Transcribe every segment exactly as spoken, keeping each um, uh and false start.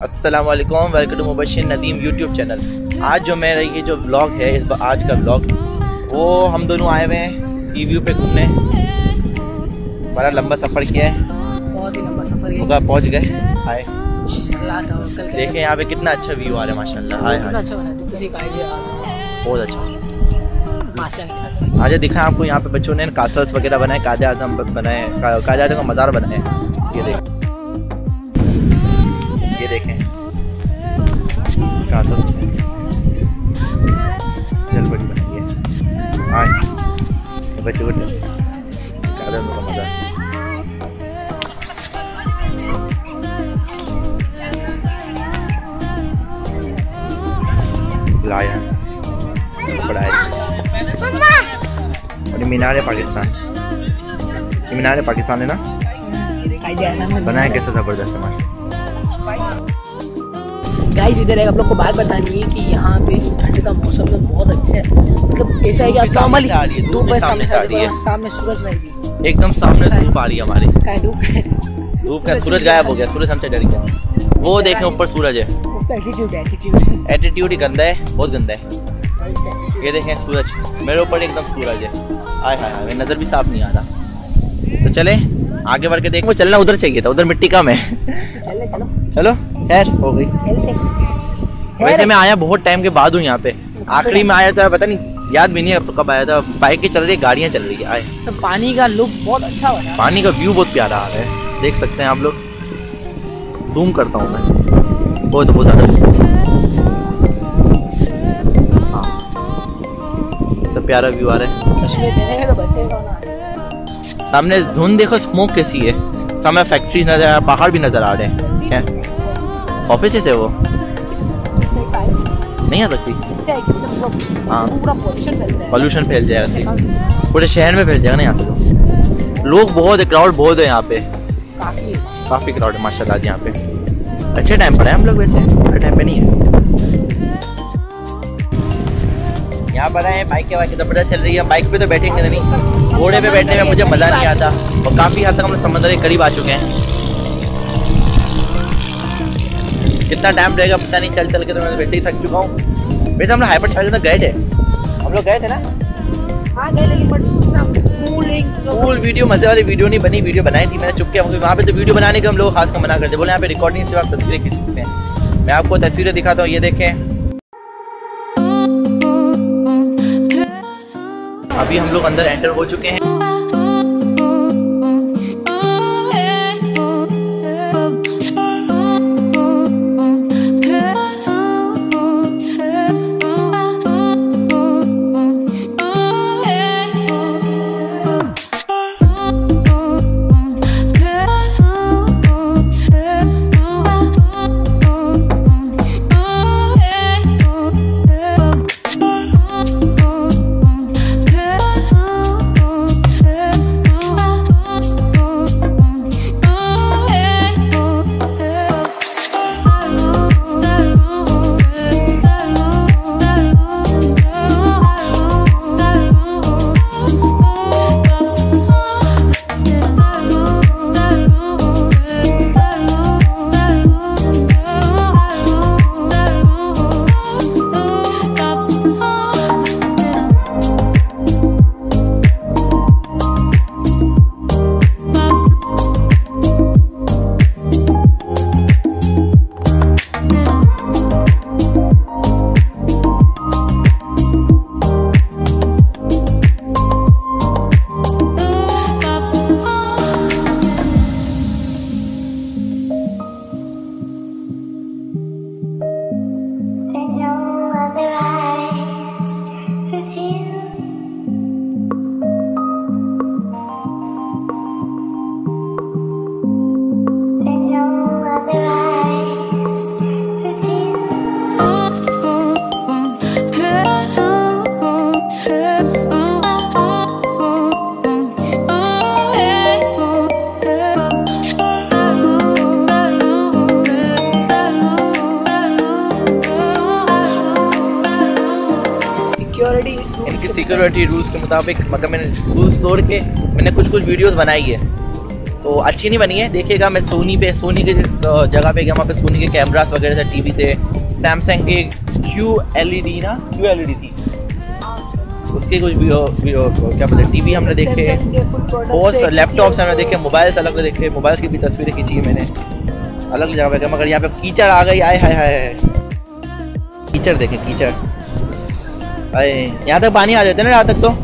अस्सलाम वालेकुम, welcome to Mubashir Nadeem YouTube channel. आज जो मेरा ये जो व्लॉग है, इस बार आज का व्लॉग, वो हम दोनों आए हुए हैं सी व्यू पे घूमने। बड़ा लंबा सफ़र किया है, बहुत ही लंबा सफ़र किया, पहुँच गए। हाय देखें यहाँ पे कितना अच्छा व्यू आ रहा है माशाल्लाह। हाय हाय अच्छा बना दिया, एक आइडिया बहुत अच्छा। माशाल्लाह। आज दिखा आपको यहाँ पे बच्चों ने कासल्स वगैरह बनाए, कायदे आज़म बनाए, कायदे आज़म का मज़ार बनाए। ये देख ये देखें कासल जल बड़ी बनाई है। आए बच्चे बच्चे कायदे आज़म का मज़ार। लाया बड़ा है और मीनार पाकिस्तान, ये मीनार पाकिस्तान है ना, बनाया कैसे ज़बरदस्त है। गाइस इधर एक आप लोग को बात बतानी है कि यहाँ पे ठंड का मौसम में बहुत अच्छा है, मतलब ऐसा है कि आप नॉर्मली धूप है सामने आ रही है, सामने सूरज भाई भी एकदम सामने धूप आ रही है हमारी। धूप है, धूप का सूरज गायब हो गया, सूरज हमसे डर गया। वो देखें ऊपर सूरज है, एटीट्यूड है, एटीट्यूड एटीट्यूड ही गंदा है, बहुत गंदा है। ये देखें सूरज मेरे ऊपर एकदम सूरज है। आय हाय हाय नज़र भी साफ नहीं आ रहा। तो चले आगे बढ़ के देखें। वो चलना उधर चाहिए था, उधर मिट्टी कम है। चले चलो चलो खैर हो गई। वैसे मैं आया बहुत टाइम के बाद हूँ यहाँ पे, आखिरी में आया था पता नहीं, याद भी नहीं है कब आया था। बाइक चल रही है, गाड़ियाँ चल रही है। आए तो पानी का लुक बहुत अच्छा बना, पानी का व्यू बहुत प्यारा आ रहा है, देख सकते हैं आप लोग। जूम करता हूँ मैं, बहुत बहुत ज़्यादा प्यारा व्यू आ रहा है। चश्मे पहने तो बचेगा ना। सामने धुंध देखो, स्मोक कैसी है। सामने फैक्ट्रीज नजर आ रहा है, पहाड़ भी नजर आ रहे हैं। क्या ऑफिस है वो नहीं आ सकती? हाँ पॉल्यूशन फैल जाएगा, पूरे शहर में फैल जाएगा ना यहाँ से। तो लोग बहुत है, क्राउड बहुत है यहाँ पे, काफी काफी क्राउड है माशाल्लाह। यहाँ पे अच्छे टाइम पर है हम लोग, वैसे हर टाइम पे नहीं है। यहाँ पर आए, बाइक के बाइक जबरदस्त चल रही है। बाइक पे तो बैठेंगे नहीं, घोड़े पे बैठने में मुझे मज़ा नहीं आता। और काफ़ी हद तक हम लोग समंदर के करीब आ चुके हैं। कितना टाइम रहेगा पता नहीं, चल चल के तो मैं वैसे ही थक चुका हूँ। वैसे हम लोग हाइपर स्टाइल में गए थे, हम लोग गए थे ना। हाँ गए, लेकिन फुल वीडियो मज़े वाली वीडियो नहीं बनी। वीडियो बनाई थी मैंने चुपके, वहाँ पे तो वीडियो बनाने के हम लोग खास कर मना करते, बोले यहाँ पे रिकॉर्डिंग से आप तस्वीरें खींच सकते हैं। मैं आपको तस्वीरें दिखाता हूँ, ये देखें। अभी हम लोग अंदर एंटर हो चुके हैं। सिक्योरिटी रूल्स के मुताबिक, मगर मैंने रूल्स तोड़ के मैंने कुछ कुछ वीडियोस बनाई है, तो अच्छी नहीं बनी है, देखिएगा। मैं सोनी पे सोनी के जगह पे गया, वहाँ पे सोनी के कैमरास वगैरह थे, टीवी थे, सैमसंग के क्यू एल ई डी ना क्यू एल ई डी थी, उसके कुछ भी क्या बोलते टीवी हमने देखे, बहुत लैपटॉप्स हमने देखे, मोबाइल्स अलग देखे, मोबाइल्स की भी तस्वीरें खींची है मैंने अलग जगह पे। मगर यहाँ पे कीचड़ आ गई, आए हाय हाय, कीचड़ देखे कीचड़, अरे यहाँ तक पानी आ जाते ना, यहाँ तक तो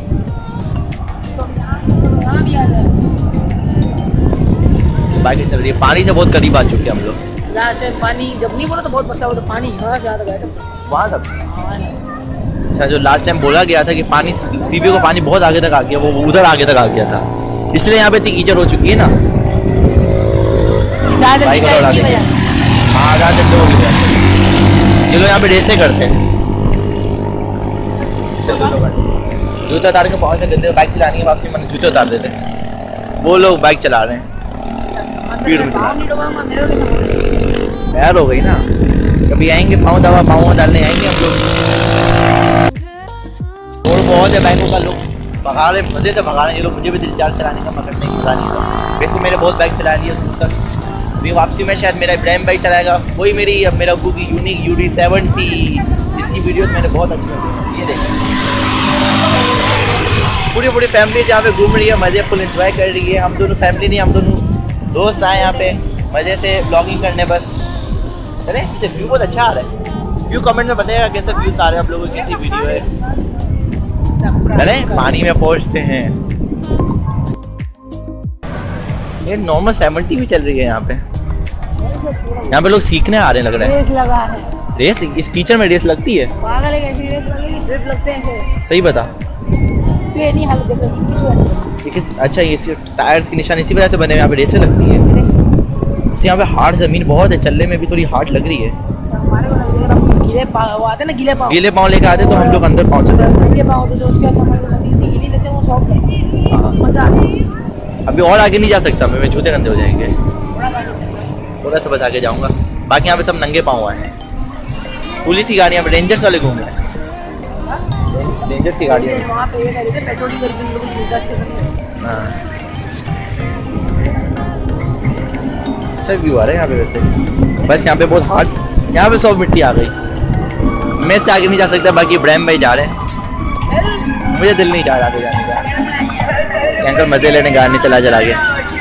बाइक चल रही है, पानी से बहुत करीब आ चुके हैं हम लोग। लास्ट टाइम पानी जब नहीं बोला तो बहुत मसला हुआ, तो पानी यहाँ से यहाँ तक आया था वहाँ तक। अच्छा, जो लास्ट टाइम बोला गया था कि पानी सीबी को पानी बहुत आगे तक आ गया, वो उधर आगे तक आ गया था, इसलिए यहाँ पे इतनी कीचड़ हो चुकी है ना। बाइक हाँ ज़्यादा हो गया। चलो यहाँ पे रेसें करते हैं, जूते उतार के पहुँच गए, बाइक चलानी है वापसी मैंने जूते उतार देते, वो लोग बाइक चला रहे हैं स्पीड में चला, पैर हो गई ना। कभी आएंगे पाँव दवा पाँव डालने आएंगे हम लोग। और बहुत है बाइकों का, लोग भगा रहे, मज़े से भगा रहे हैं ये लोग। मुझे भी दिल चार चलाने का मगर नहीं मज़ा नहीं था। वैसे मैंने बहुत बाइक चला ली है दूर तक, अभी वापसी में शायद मेरा इब्राहिम भाई चलाएगा, वही मेरी अब मेरा अब्बू की यूनिक यू डी सेवेंटी, जिसकी वीडियोस मैंने बहुत अच्छी की। ये देखें पूरी पूरी फैमिली जहाँ पे घूम रही है, मज़े फुल एंजॉय कर रही है। हम दोनों फैमिली नहीं, हम दोनों दोस्त आए यहाँ पे मज़े से ब्लॉगिंग करने बस। अरे इसे व्यू बहुत अच्छा आ रहा है, व्यू कमेंट में बताइएगा कैसे व्यूज़ आ रहे हैं आप लोगों की, कैसी वीडियो है। चले पानी में पहुँचते हैं। ये नॉर्मल सेवेंटी भी चल रही है यहाँ पे, यहाँ पे लोग सीखने आ रहे हैं लग रहा है। रेस लगा है, रेस इस कीचड़ में रेस लगती है, पागल है, कैसी रेस लगेगी, ड्रिफ्ट लगते हैं। सही बता। ये नहीं हालत देख रही। अच्छा, ये टायर्स के निशान इसी वजह से बने हैं, यहाँ पे रेसें लगती है। यहाँ पे हार्ड ज़मीन बहुत है, चलने में भी थोड़ी हार्ड लग रही है। हमारे को लगेगा गीले पाँव आते ना, गीले पाँव गीले पाँव लेके आते तो हम लोग अंदर पहुँच जाते हैं। गीले पाँव तो जो उसके गीली लगते हैं वो सॉफ्ट लगती है। हाँ मज़ा आता है। अभी और आगे नहीं जा सकता मैं, जूते गंदे हो जाएंगे, थोड़ा सा बस आगे जाऊँगा। बाकी यहाँ पे सब नंगे पाँव आए हैं। पुलिस की गाड़ियाँ पे रेंजर्स वाले घूम रहे हैं, रेंजर्स की गाड़ियाँ। वहाँ पे ये कहते हैं पेट्रोलिंग करके लोग स्कूटर से करते हैं। हाँ अच्छा व्यू आ रहा है यहाँ पे वैसे, बस यहाँ पे बहुत हार्ड, यहाँ पे सब मिट्टी आ गई, मैं इससे आगे नहीं जा सकता। बाकी इब्राहिम भाई जा रहे हैं, मुझे दिल नहीं जा रहा आगे जाने का। अंकल मज़े लेने गाने चला चला के,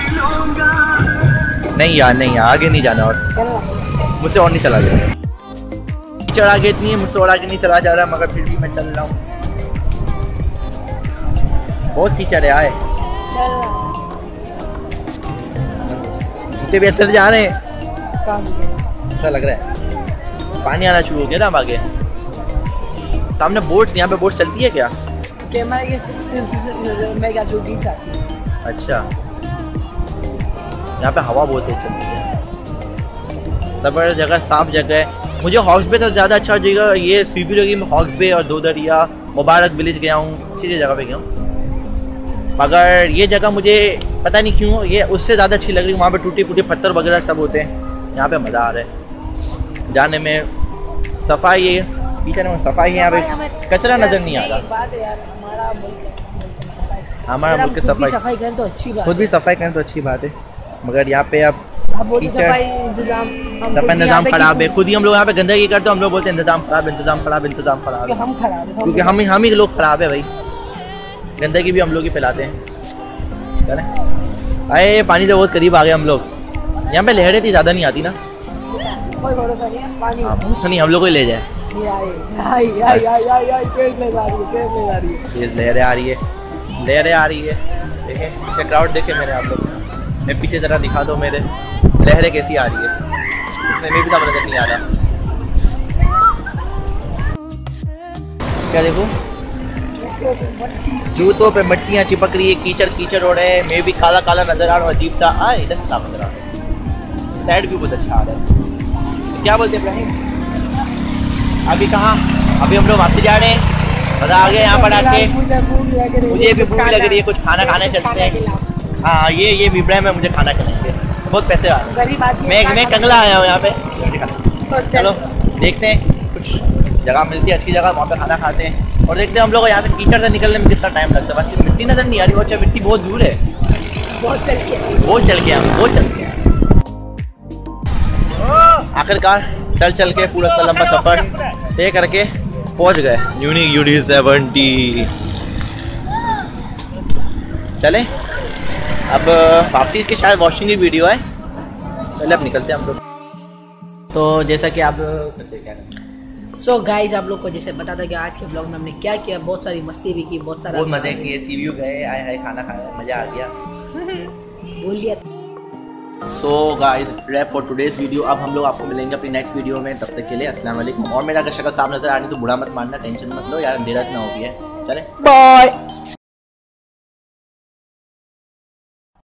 नहीं यार नहीं आगे नहीं जाना, और मुझसे और नहीं चला जा रहा। कीचड़ आगे इतनी है, मुझसे और आगे नहीं चला जा रहा, मगर फिर भी मैं चल रहा हूँ। बहुत कीचड़ है आए, जूते भी अंदर जा रहे हैं, ऐसा लग रहा है। पानी आना शुरू हो गया ना अब आगे। सामने बोट्स, यहाँ पे बोट्स चलती है क्या? कैमरा के सिलसिले में क्या शूटिंग चाहती है। अच्छा, यहाँ पे हवा बहुत तेज चलती है, जबरदस्त जगह, साफ जगह है। मुझे हॉक्स बे तो ज़्यादा अच्छा जगह ये सीपी लगी, मैं हॉक्स बे और दो दरिया मुबारक विलेज गया हूँ, अच्छी जगह पे गया हूँ। मगर ये जगह मुझे पता नहीं क्यों ये उससे ज़्यादा अच्छी लग रही है। वहाँ पे टूटी फूटी पत्थर वगैरह सब होते हैं, यहाँ पे मज़ा आ रहा है जाने में। सफाई है पीछे में, सफाई है, यहाँ पे कचरा नज़र नहीं आ रहा। हमारा मुल्क सफाई सफाई करें तो अच्छी बात, खुद भी सफाई करें तो अच्छी बात है, मगर यहाँ पे अब सफाई इंतजाम सफाई इंतजाम खराब है। खुद ही हम लोग यहाँ पे गंदगी करते हैं, हम लोग बोलते हैं इंतजाम खराब, इंतजाम खराब, इंतजाम खराब है। हम खराब है क्योंकि हम ही हम ही लोग खराब है भाई, गंदगी भी हम लोग ही फैलाते हैं। चले आए, पानी से बहुत करीब आ गए हम लोग। यहाँ पे लहरें थी, ज़्यादा नहीं आती ना, कोई भरोसा नहीं है पानी। हाँ भरोसा नहीं, हम लोग को ही ले जाए। लहरें आ रही है, लहरें आ रही है, देखें पीछे क्राउड देखे मेरे आप लोग, मैं पीछे ज़रा दिखा दो मेरे लहरें कैसी आ रही है, इसमें मैं भी समझ नहीं आ रहा। क्या देखो, जूतों पे मट्टियाँ चिपक रही है, कीचड़ कीचड़ हो रहे हैं, मैं भी काला काला नजर आ रहा हूँ, अजीब सा। आ इधर से साफ नजर आ रहा है, साइड भी बहुत अच्छा आ रहा है। तो क्या बोलते हैं इब्राहिम, अभी कहाँ? अभी हम लोग वापसी जा रहे हैं, मज़ा आ गया यहाँ पर आके। मुझे भी भूख लग रही है, कुछ खाना खाने चलते हैं। हाँ ये ये इब्राहिम है, मुझे खाना खिलाएंगे, बहुत पैसे आ रहे हैं। मैं मैं कंगला आया हूँ यहाँ पे। चलो देखते हैं, कुछ जगह मिलती है अच्छी जगह, वहाँ पे खाना खाते हैं और देखते हैं हम लोग यहाँ से कीचड़ से निकलने में कितना टाइम लगता है। बस मिट्टी नज़र नहीं आ रही, अच्छा मिट्टी बहुत दूर है, बहुत चल के बहुत चल के हम बहुत चल के आखिरकार चल चल के पूरा इतना लंबा सफ़र तय करके पहुंच गए यूनिक यूडी सेवेंटी। चले अब वापसी की शायद वॉशिंग की वीडियो है। चले अब निकलते हैं हम लोग। तो जैसा कि आप क्या सो so गाइज आप लोग को जैसे पता था कि आज के ब्लॉग में हमने क्या किया, बहुत सारी मस्ती भी की, बहुत सारा बहुत मजे किए, सी व्यू गए, आए हाय खाना खाया, मजा आ गया बोल लिया। So guys wrap for today's video. अब हम लोग आपको मिलेंगे अपनी नेक्स्ट वीडियो में, तब तक के लिए अस्सलाम वालेकुम। और मेरा अगर शक्ल साफ नजर आ रही तो बुरा मत मानना, टेंशन मत लो यार, अंधेरा इतना हो गया है। चले बाय।